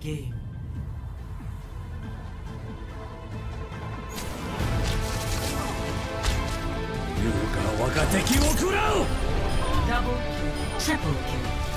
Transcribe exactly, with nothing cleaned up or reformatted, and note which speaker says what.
Speaker 1: game.
Speaker 2: You が我が敵を食らう。
Speaker 1: Double kill, triple kill.